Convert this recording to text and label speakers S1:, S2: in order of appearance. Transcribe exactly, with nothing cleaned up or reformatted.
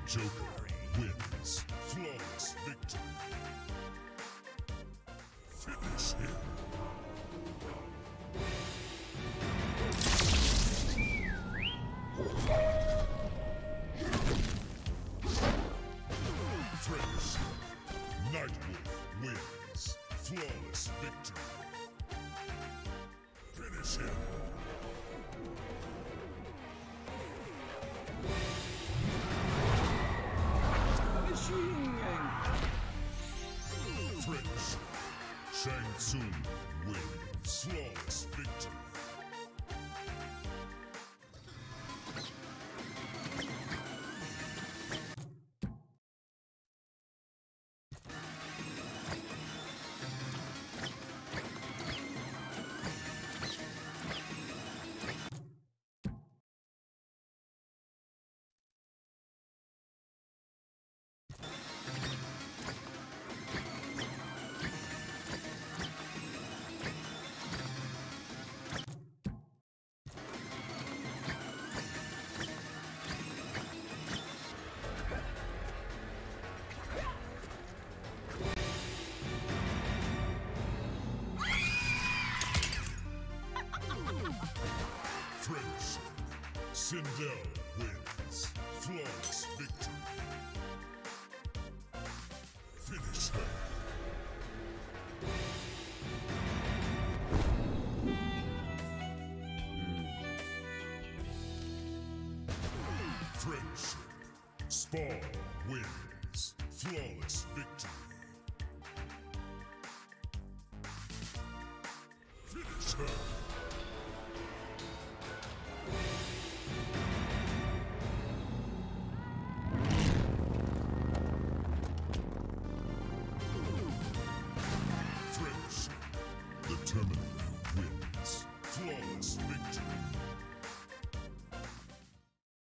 S1: Joker wins. Flawless victory. Finish him. Finish. Nightwolf wins. Flawless victory. Finish him. Finish. Shang Tsung wins. Flawless victory. French. Sindel wins. Flawless victory. Finish her. Friendship. Spawn wins. Flawless victory. Finish her. Friendship. The Terminator.